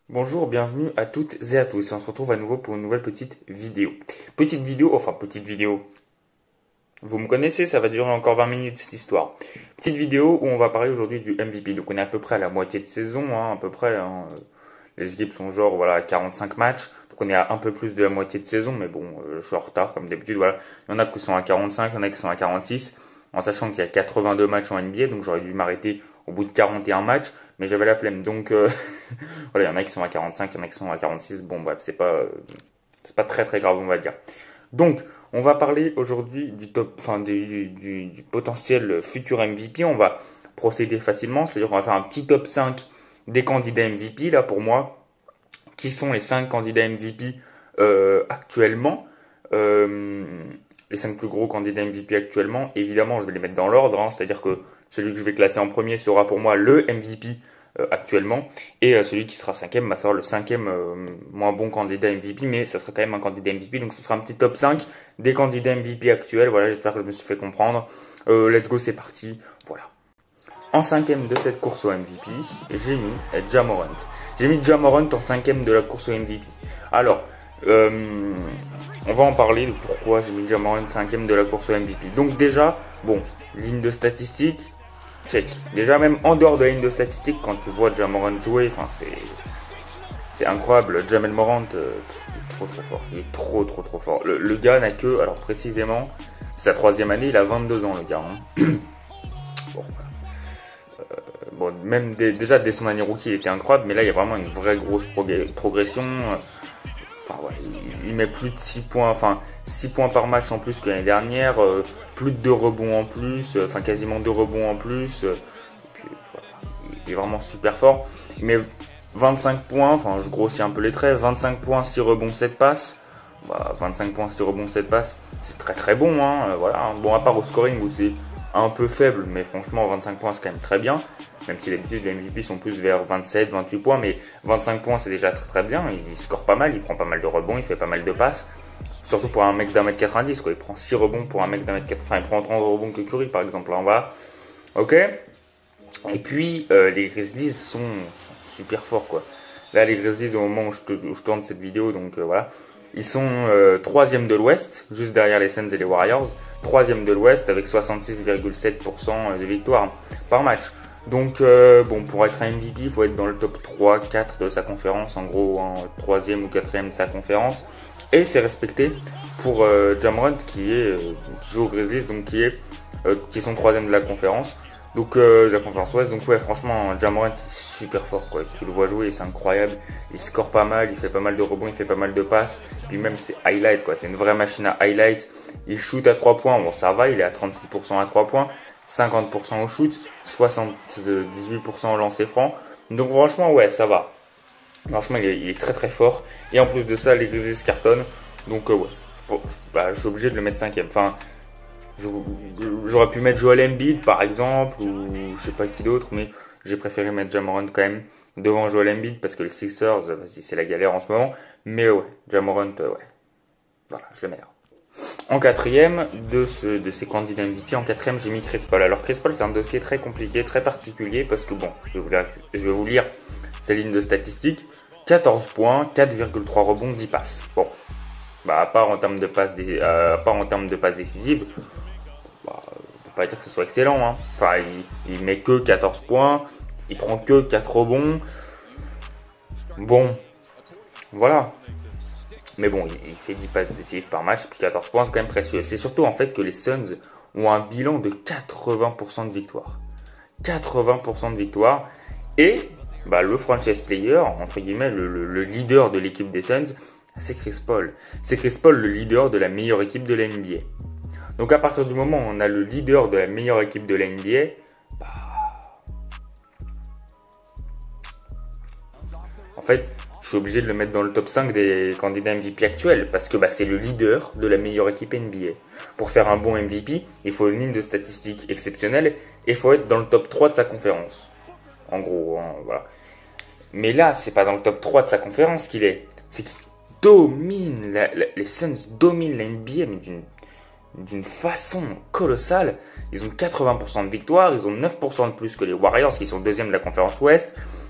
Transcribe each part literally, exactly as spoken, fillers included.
Bonjour, bienvenue à toutes et à tous. On se retrouve à nouveau pour une nouvelle petite vidéo. Petite vidéo, enfin petite vidéo. Vous me connaissez, ça va durer encore vingt minutes cette histoire. Petite vidéo où on va parler aujourd'hui du M V P. Donc on est à peu près à la moitié de saison, hein, à peu près. Hein. Les équipes sont genre voilà à quarante-cinq matchs. Donc on est à un peu plus de la moitié de saison, mais bon, euh, je suis en retard comme d'habitude. Voilà, il y en a qui sont à quarante-cinq, il y en a qui sont à quarante-six. En sachant qu'il y a quatre-vingt-deux matchs en N B A, donc j'aurais dû m'arrêter au bout de quarante et un matchs, mais j'avais la flemme. Donc euh, voilà, il y en a qui sont à quarante-cinq, il y en a qui sont à quarante-six. Bon bref, c'est pas euh, c'est pas très très grave, on va dire. Donc, on va parler aujourd'hui du top, enfin du, du, du potentiel futur M V P. On va procéder facilement, c'est-à-dire qu'on va faire un petit top cinq des candidats M V P là pour moi. Qui sont les cinq candidats M V P euh, actuellement? euh, Les cinq plus gros candidats M V P actuellement. Évidemment, je vais les mettre dans l'ordre, hein, c'est-à-dire que celui que je vais classer en premier sera pour moi le M V P euh, actuellement, et euh, celui qui sera cinquième bah, sera le cinquième euh, moins bon candidat M V P, mais ça sera quand même un candidat M V P, donc ce sera un petit top cinq des candidats M V P actuels. Voilà, j'espère que je me suis fait comprendre. Euh, let's go, c'est parti. Voilà. En cinquième de cette course au M V P, j'ai mis Ja Morant. J'ai mis Ja Morant en cinquième de la course au M V P. Alors, euh, on va en parler de pourquoi j'ai mis Ja Morant cinquième de la course au M V P. Donc déjà, bon, ligne de statistiques, check. Déjà même en dehors de la ligne de statistiques, quand tu vois Ja Morant jouer, enfin c'est c'est incroyable. Jamel Morant, euh, il est trop trop fort. Il est trop trop trop fort. Le, le gars n'a que, alors précisément, sa troisième année, il a vingt-deux ans le gars. Hein. Bon, bon, même dès, déjà dès son année rookie, il était incroyable, mais là, il y a vraiment une vraie grosse progr- progression. Enfin, ouais, il, il met plus de six points, enfin, six points par match en plus que l'année dernière, euh, plus de deux rebonds en plus, euh, enfin, quasiment deux rebonds en plus. Euh, puis, voilà, il est vraiment super fort. Mais vingt-cinq points, enfin, je grossis un peu les traits, vingt-cinq points, six rebonds, sept passes. Bah, vingt-cinq points, six rebonds, sept passes, c'est très très bon, hein, euh, voilà. Bon, à part au scoring où c'est un peu faible, mais franchement, vingt-cinq points, c'est quand même très bien. Même si d'habitude, les M V P sont plus vers vingt-sept, vingt-huit points, mais vingt-cinq points, c'est déjà très très bien. Il score pas mal, il prend pas mal de rebonds, il fait pas mal de passes. Surtout pour un mec d'un mètre quatre-vingt-dix, quoi. Il prend six rebonds pour un mec d'un mètre quatre-vingts. Enfin, il prend trente rebonds que Curry, par exemple. Là, on va. Ok. Et puis, euh, les Grizzlies sont, sont super forts, quoi. Là, les Grizzlies, au moment où je, te, où je tourne cette vidéo, donc euh, voilà. Ils sont euh, troisième de l'Ouest, juste derrière les Suns et les Warriors. Troisième de l'Ouest avec soixante-six virgule sept pour cent de victoires par match. Donc, euh, bon, pour être un M V P, il faut être dans le top trois, quatre de sa conférence, en gros, en troisième ou quatrième de sa conférence. Et c'est respecté pour euh, Ja Morant, qui est euh, qui joue aux Grizzlies, donc qui est euh, qui sont troisième de la conférence. Donc euh, de la conférence Ouest. Donc ouais, franchement, Ja Morant est super fort, quoi. Tu le vois jouer, c'est incroyable. Il score pas mal, il fait pas mal de rebonds, il fait pas mal de passes. Puis même c'est highlight, quoi. C'est une vraie machine à highlight. Il shoot à trois points, bon ça va, il est à trente-six pour cent à trois points. cinquante pour cent au shoot, soixante-dix-huit pour cent au lancer franc. Donc franchement, ouais, ça va. Franchement, il est, il est très très fort. Et en plus de ça, les Grizzlies cartonnent. Donc euh, ouais, je, bah, je suis obligé de le mettre cinquième. Enfin, j'aurais pu mettre Joel Embiid par exemple, ou je sais pas qui d'autre, mais j'ai préféré mettre Ja Morant quand même devant Joel Embiid parce que les Sixers, vas-y, c'est la galère en ce moment. Mais ouais, Ja Morant, euh, ouais. Voilà, je le mets là. En quatrième de, ce, de ces candidats M V P, en quatrième j'ai mis Chris Paul. Alors Chris Paul c'est un dossier très compliqué, très particulier parce que bon, je vais vous lire, je vais vous lire sa ligne de statistiques. quatorze points, quatre virgule trois rebonds, dix passes. Bon, bah à part en termes de passes, euh, à part en termes de passes décisives, bah, on peut pas dire que ce soit excellent. Hein. Enfin, il, il met que quatorze points, il prend que quatre rebonds. Bon, voilà. Mais bon, il, il fait dix passes décisives par match, puis quatorze points, c'est quand même précieux. C'est surtout en fait que les Suns ont un bilan de quatre-vingts pour cent de victoire. quatre-vingts pour cent de victoire. Et bah, le franchise player, entre guillemets, le, le, le leader de l'équipe des Suns, c'est Chris Paul. C'est Chris Paul, le leader de la meilleure équipe de la N B A. Donc à partir du moment où on a le leader de la meilleure équipe de la N B A, bah, en fait, je suis obligé de le mettre dans le top cinq des candidats M V P actuels parce que bah, c'est le leader de la meilleure équipe N B A. Pour faire un bon M V P, il faut une ligne de statistiques exceptionnelle et il faut être dans le top trois de sa conférence. En gros, hein, voilà. Mais là, c'est pas dans le top trois de sa conférence qu'il est. C'est qu'il domine, la, la, les Suns dominent la N B A mais d'une d'une façon colossale. Ils ont quatre-vingts pour cent de victoire, ils ont neuf pour cent de plus que les Warriors qui sont deuxième de la conférence Ouest.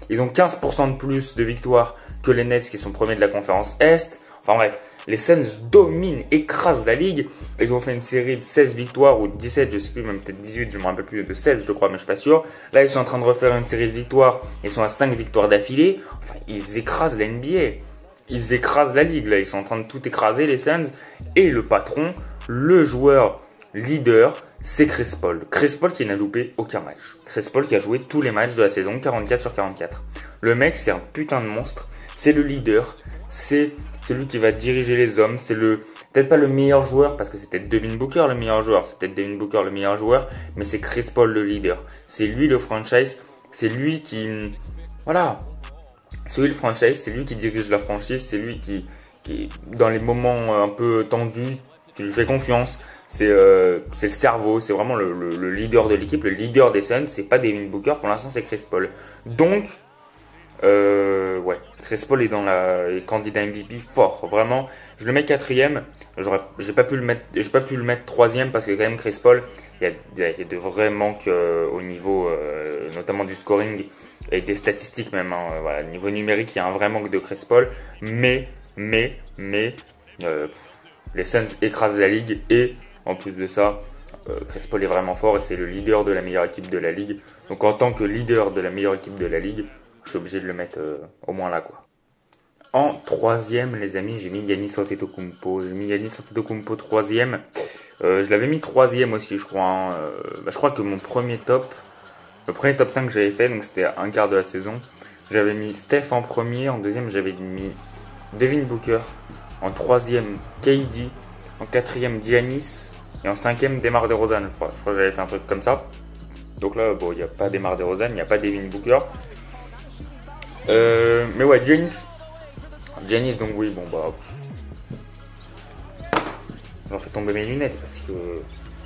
Ils ont quinze pour cent de plus de victoires que les Nets qui sont premiers de la conférence Est. Enfin bref, les Suns dominent, écrasent la ligue. Ils ont fait une série de seize victoires ou dix-sept, je sais plus, même peut-être dix-huit, je me rappelle plus, de seize je crois, mais je suis pas sûr. Là, ils sont en train de refaire une série de victoires. Ils sont à cinq victoires d'affilée. Enfin, ils écrasent la N B A. Ils écrasent la ligue, là. Ils sont en train de tout écraser, les Suns. Et le patron, le joueur leader, c'est Chris Paul. Chris Paul qui n'a loupé aucun match. Chris Paul qui a joué tous les matchs de la saison, quarante-quatre sur quarante-quatre. Le mec, c'est un putain de monstre. C'est le leader. C'est celui qui va diriger les hommes. C'est le, peut-être pas le meilleur joueur, parce que c'est peut-être Devin Booker le meilleur joueur. C'est peut-être Devin Booker le meilleur joueur, mais c'est Chris Paul le leader. C'est lui le franchise. C'est lui qui, voilà. C'est lui le franchise. C'est lui qui dirige la franchise. C'est lui qui, qui, dans les moments un peu tendus, qui lui fait confiance. C'est euh, le cerveau, c'est vraiment le, le, le leader de l'équipe, le leader des Suns. C'est pas Devin Booker, pour l'instant c'est Chris Paul. Donc, euh, ouais, Chris Paul est dans la est candidat M V P fort, vraiment. Je le mets quatrième. J'aurais, j'ai pas pu le mettre, j'ai pas pu le mettre troisième parce que quand même Chris Paul, il y a, il y a de vrais manques euh, au niveau, euh, notamment du scoring et des statistiques même. Hein, voilà, au niveau numérique, il y a un vrai manque de Chris Paul. Mais, mais, mais, euh, les Suns écrasent la ligue et en plus de ça, euh, Chris Paul est vraiment fort et c'est le leader de la meilleure équipe de la ligue. Donc en tant que leader de la meilleure équipe de la ligue, je suis obligé de le mettre euh, au moins là, quoi. En troisième, les amis, j'ai mis Giannis Antetokounmpo. J'ai mis Giannis Antetokounmpo troisième. Euh, je l'avais mis troisième aussi, je crois. Hein. Euh, bah, je crois que mon premier top, le premier top cinq que j'avais fait, donc c'était un quart de la saison. J'avais mis Steph en premier, en deuxième j'avais mis Devin Booker, en troisième K D, en quatrième Giannis. Et en cinquième, DeMar DeRozan, je crois. Je crois que j'avais fait un truc comme ça. Donc là, bon, il n'y a pas DeMar DeRozan, il n'y a pas Devin Booker. Euh, mais ouais, Giannis. Giannis, donc oui, bon bah. Ça m'a fait tomber mes lunettes parce que.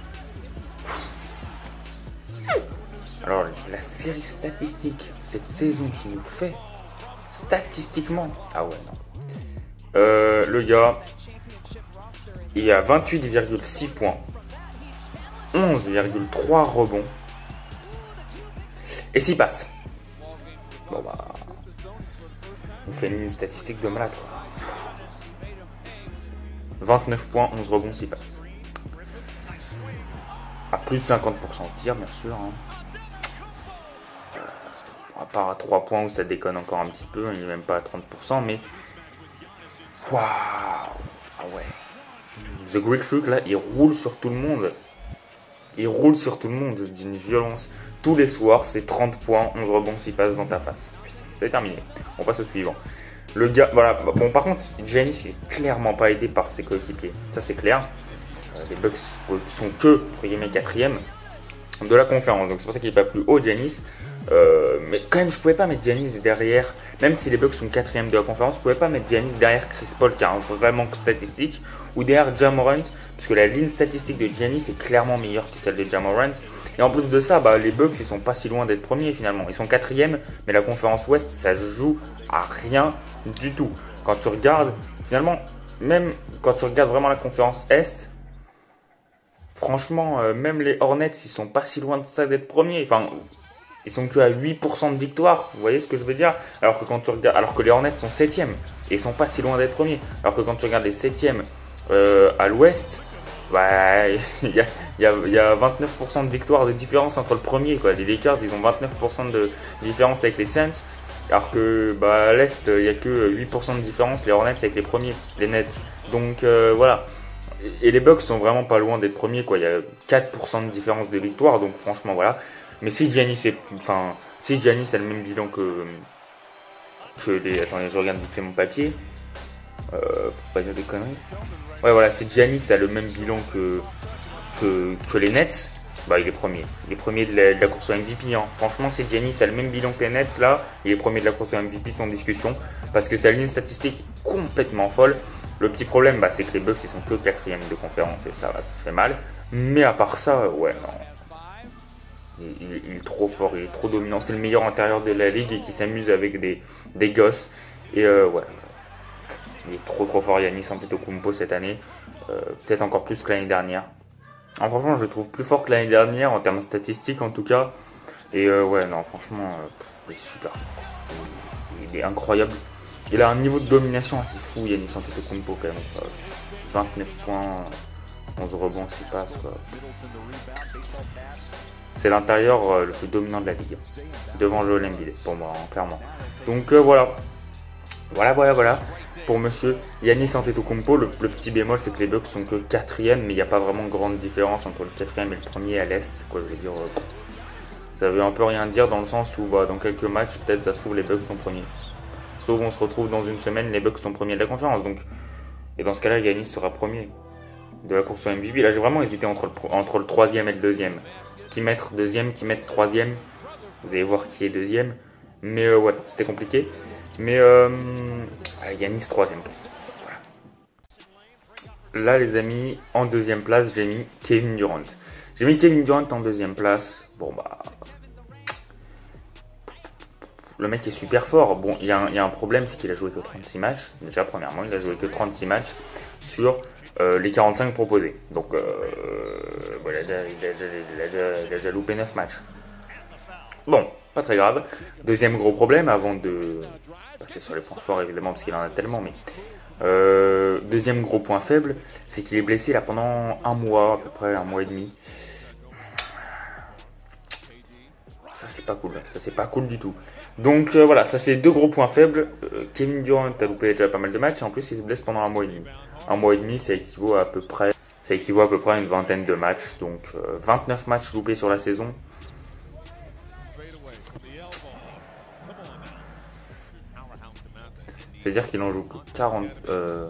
Alors, la série statistique, cette saison qui nous fait. Statistiquement. Ah ouais, non. Euh, le gars. Il y a vingt-huit virgule six points, onze virgule trois rebonds et six passes. Bon bah, on fait une statistique de malade. vingt-neuf points, onze rebonds, six passes. À plus de cinquante pour cent de tir, bien sûr. Hein. À part à trois points où ça déconne encore un petit peu, il n'est même pas à trente pour cent, mais. Waouh! Ah ouais. The Greek Freak là, il roule sur tout le monde. Il roule sur tout le monde d'une violence. Tous les soirs, c'est trente points, onze rebonds, six passes dans ta face. C'est terminé. On passe au suivant. Le gars, voilà. Bon, par contre, Giannis est clairement pas aidé par ses coéquipiers. Ça, c'est clair. Euh, les Bucks sont que, entre guillemets, quatrième de la conférence. Donc, c'est pour ça qu'il n'est pas plus haut, Giannis. Euh, mais quand même, je pouvais pas mettre Giannis derrière, même si les Bucks sont quatrième de la conférence, je pouvais pas mettre Giannis derrière Chris Paul qui a un vrai manque statistique, ou derrière Ja Morant, parce que la ligne statistique de Giannis est clairement meilleure que celle de Ja Morant. Et en plus de ça, bah, les Bucks ils sont pas si loin d'être premiers finalement, ils sont quatrième, mais la conférence Ouest ça joue à rien du tout. Quand tu regardes, finalement, même quand tu regardes vraiment la conférence Est, franchement, euh, même les Hornets ils sont pas si loin de ça d'être premiers. Enfin, ils sont que à huit pour cent de victoire, vous voyez ce que je veux dire? Alors que quand tu regardes, alors que les Hornets sont septième et ils sont pas si loin d'être premiers. Alors que quand tu regardes les septièmes euh, à l'Ouest, bah il y a, y, a, y a vingt-neuf pour cent de victoire de différence entre le premier, quoi. Les Lakers ils ont vingt-neuf pour cent de différence avec les Suns, alors que bah à l'Est il y a que huit pour cent de différence les Hornets avec les premiers, les Nets. Donc euh, voilà. Et les Bucks sont vraiment pas loin d'être premiers, quoi. Il y a quatre pour cent de différence de victoire, donc franchement voilà. Mais si Giannis est, enfin, si Giannis a le même bilan que, que les, attendez, je regarde vite fait mon papier, euh, pour pas dire des conneries. Ouais, voilà, si Giannis a le même bilan que, que, que les Nets, bah, il est premier. Il est premier de la, de la course au M V P, hein. Franchement, si Giannis a le même bilan que les Nets, là, il est premier de la course au M V P sans discussion, parce que sa ligne statistique est complètement folle. Le petit problème, bah, c'est que les Bucks, ils sont que quatrième de conférence, et ça, ça fait mal. Mais à part ça, ouais, non. Il, il, il est trop fort, il est trop dominant. C'est le meilleur intérieur de la ligue et qui s'amuse avec des, des gosses. Et euh, ouais, il est trop trop fort, Giannis Antetokounmpo cette année. Euh, Peut-être encore plus que l'année dernière. Alors, franchement, je le trouve plus fort que l'année dernière en termes statistiques en tout cas. Et euh, ouais, non, franchement, euh, il est super fort. Il est incroyable. Il a un niveau de domination assez fou, Giannis Antetokounmpo quand même. Quoi. vingt-neuf points, onze rebonds, six passes. Quoi. C'est l'intérieur euh, le plus dominant de la ligue. Devant Joel Embiid, pour moi, hein, clairement. Donc euh, voilà. Voilà, voilà, voilà. Pour monsieur Giannis Antetokounmpo, le, le petit bémol, c'est que les Bucks sont que quatrième, mais il n'y a pas vraiment grande différence entre le quatrième et le premier à l'Est. Quoi, je veux dire, euh, ça veut un peu rien dire dans le sens où bah, dans quelques matchs, peut-être ça se trouve les Bucks sont premiers. Sauf on se retrouve dans une semaine, les Bucks sont premiers de la conférence. Donc, et dans ce cas-là, Giannis sera premier de la course au M V P. Là, j'ai vraiment hésité entre le, entre le troisième et le deuxième. Qui mettre deuxième, qui mettre troisième. Vous allez voir qui est deuxième. Mais euh, ouais, c'était compliqué. Mais euh, Giannis troisième. Voilà. Là, les amis, en deuxième place, j'ai mis Kevin Durant. J'ai mis Kevin Durant en deuxième place. Bon, bah... Le mec est super fort. Bon, il y, y a un problème, c'est qu'il a joué que trente-six matchs. Déjà, premièrement, il a joué que trente-six matchs sur euh, les quarante-cinq proposés. Donc, euh, bon, il, a déjà, il, a déjà, il, a déjà, il a déjà loupé neuf matchs. Bon, pas très grave. Deuxième gros problème, avant de... C'est sur les points forts, évidemment, parce qu'il en a tellement, mais... Euh, deuxième gros point faible, c'est qu'il est blessé là pendant un mois, à peu près un mois et demi. Ça, c'est pas cool. Ça, c'est pas cool du tout. Donc euh, voilà, ça c'est deux gros points faibles. Euh, Kevin Durant a loupé déjà pas mal de matchs et en plus il se blesse pendant un mois et demi. Un mois et demi, ça équivaut à peu près, ça équivaut à peu près à une vingtaine de matchs. Donc euh, vingt-neuf matchs loupés sur la saison. C'est-à-dire qu'il en joue que quarante. Euh,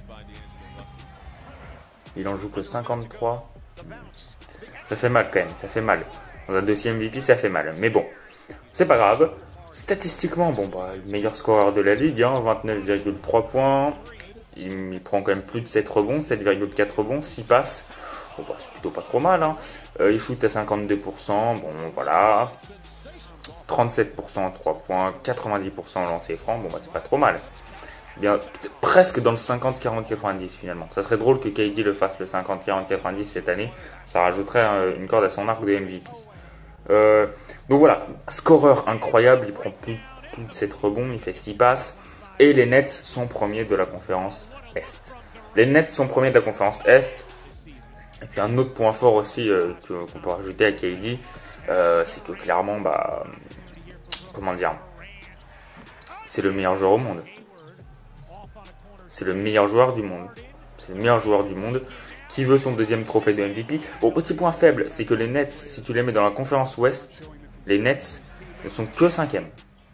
il en joue que cinquante-trois. Ça fait mal quand même, ça fait mal. Dans un dossier M V P, ça fait mal. Mais bon, c'est pas grave. Statistiquement, bon, bah, le meilleur scoreur de la ligue, hein, vingt-neuf virgule trois points. Il, il prend quand même plus de sept rebonds, sept virgule quatre rebonds, six passes. Bon, bah, c'est plutôt pas trop mal. Hein. Euh, il shoot à cinquante-deux pour cent, bon, voilà. trente-sept pour cent en trois points, quatre-vingt-dix pour cent en lancer franc, bon, bah, c'est pas trop mal. Bien, presque dans le cinquante quarante quatre-vingt-dix finalement. Ça serait drôle que K D le fasse le cinquante quarante quatre-vingt-dix cette année. Ça rajouterait euh, une corde à son arc de M V P. Euh, donc voilà, scoreur incroyable, il prend plus, plus de sept rebonds, il fait six passes. Et les Nets sont premiers de la conférence Est. Les Nets sont premiers de la conférence Est. Et puis un autre point fort aussi euh, qu'on peut rajouter à K D, euh, c'est que clairement, bah, comment dire, c'est le meilleur joueur au monde. C'est le meilleur joueur du monde. C'est le meilleur joueur du monde qui veut son deuxième trophée de M V P. Bon, petit point faible, c'est que les Nets, si tu les mets dans la conférence Ouest, les Nets ne sont que cinquième.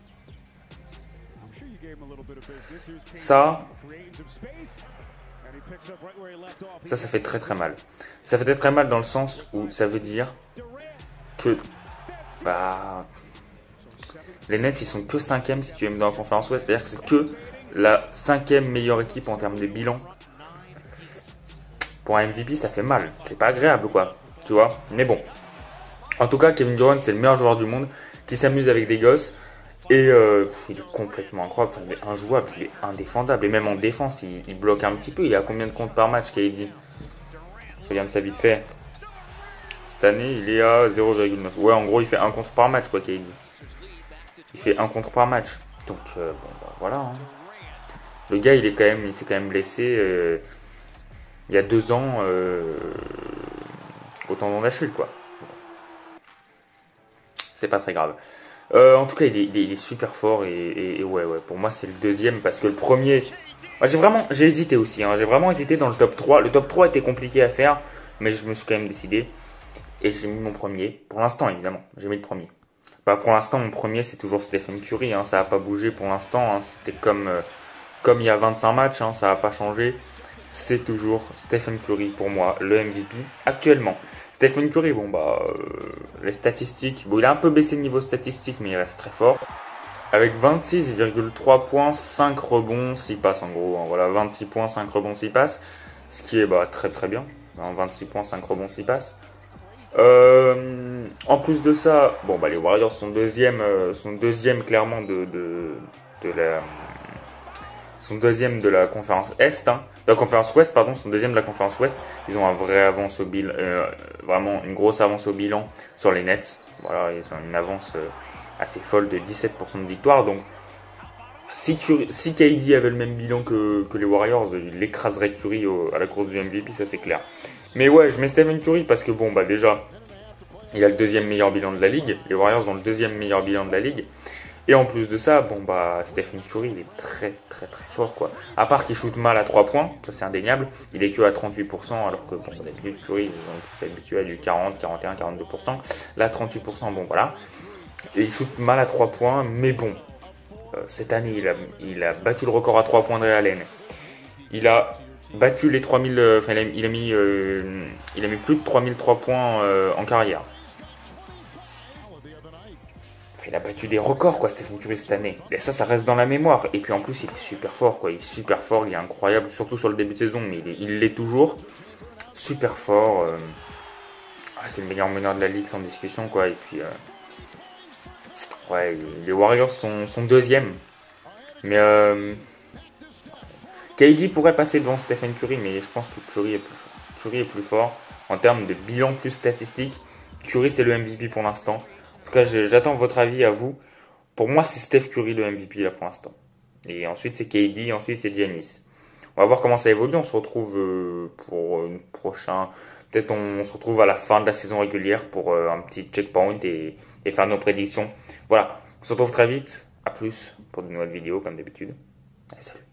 Ça, ça, ça fait très très mal. Ça fait très très mal dans le sens où ça veut dire que bah, les Nets, ils sont que cinquième si tu les mets dans la conférence Ouest. C'est-à-dire que c'est que la cinquième meilleure équipe en termes de bilan. Pour un M V P, ça fait mal. C'est pas agréable, quoi. Tu vois. Mais bon. En tout cas, Kevin Durant, c'est le meilleur joueur du monde qui s'amuse avec des gosses. Et euh, il est complètement incroyable. Enfin, il est injouable, il est indéfendable. Et même en défense, il, il bloque un petit peu. Il a combien de comptes par match, K D? Je regarde ça vite fait. Cette année, il est à zéro virgule neuf. Ouais, en gros, il fait un contre par match, quoi, K D. Il fait un contre par match. Donc, euh, bon, bah voilà. Hein. Le gars, il est quand même, il s'est quand même blessé. Euh, il y a deux ans euh, au tendon d'Achille, quoi. C'est pas très grave. Euh, en tout cas, il est, il est, il est super fort et, et, et ouais, ouais, pour moi, c'est le deuxième parce que le premier. Moi, j'ai vraiment, j'ai hésité aussi. Hein, j'ai vraiment hésité dans le top trois. Le top trois était compliqué à faire, mais je me suis quand même décidé et j'ai mis mon premier. Pour l'instant, évidemment, j'ai mis le premier. Bah, pour l'instant, mon premier, c'est toujours Stephen Curry. Hein, ça n'a pas bougé pour l'instant. Hein, c'était comme, euh, comme il y a vingt-cinq matchs. Hein, ça n'a pas changé. C'est toujours Stephen Curry pour moi, le M V P actuellement. Stephen Curry, bon bah, euh, les statistiques, bon il a un peu baissé le niveau statistique, mais il reste très fort. Avec vingt-six virgule trois points, cinq rebonds, six passes en gros. Hein, voilà, vingt-six points, cinq rebonds, six passes. Ce qui est bah, très très bien. Hein, vingt-six points, cinq rebonds, six passes. Euh, en plus de ça, bon bah les Warriors sont deuxième, euh, sont deuxième clairement de, de, de la... Sont deuxième de la conférence Est, hein. De la conférence Ouest, pardon, sont deuxième de la conférence Ouest. Ils ont un vrai avance au bilan, euh, vraiment une grosse avance au bilan sur les Nets. Voilà, ils ont une avance euh, assez folle de dix-sept pour cent de victoire. Donc, si, Curry, si K D avait le même bilan que, que les Warriors, il écraserait Curry au, à la course du M V P, ça c'est clair. Mais ouais, je mets Stephen Curry parce que bon, bah déjà, il a le deuxième meilleur bilan de la ligue. Les Warriors ont le deuxième meilleur bilan de la ligue. Et en plus de ça, bon bah Stephen Curry, il est très très très fort quoi. À part qu'il shoot mal à trois points, ça c'est indéniable, il est que à trente-huit pour cent alors que bon d'habitude Curry, on s'est habitué à du quarante, quarante et un, quarante-deux pour cent. Là trente-huit pour cent, bon voilà. Et il shoot mal à trois points, mais bon, euh, cette année il a, il a battu le record à trois points de Ray Allen. Il a battu les trois mille, euh, enfin il a, il a mis, euh, il a mis plus de trois mille trois points euh, en carrière. Il a battu des records, quoi, Stephen Curry cette année. Et ça, ça reste dans la mémoire. Et puis en plus, il est super fort, quoi. Il est super fort, il est incroyable, surtout sur le début de saison, mais il l'est toujours. Super fort. Euh... Ah, c'est le meilleur meneur de la ligue, sans discussion, quoi. Et puis, euh... ouais, les Warriors sont, sont deuxième. Mais euh... K D pourrait passer devant Stephen Curry, mais je pense que Curry est plus fort. Curry est plus fort en termes de bilan plus statistique. Curry, c'est le M V P pour l'instant. En tout cas, j'attends votre avis à vous. Pour moi, c'est Steph Curry le M V P là pour l'instant. Et ensuite, c'est K D, ensuite, c'est Giannis. On va voir comment ça évolue. On se retrouve euh, pour une prochain. Peut-être on, on se retrouve à la fin de la saison régulière pour euh, un petit checkpoint et, et faire nos prédictions. Voilà. On se retrouve très vite. À plus pour de nouvelles vidéos comme d'habitude. Allez, salut.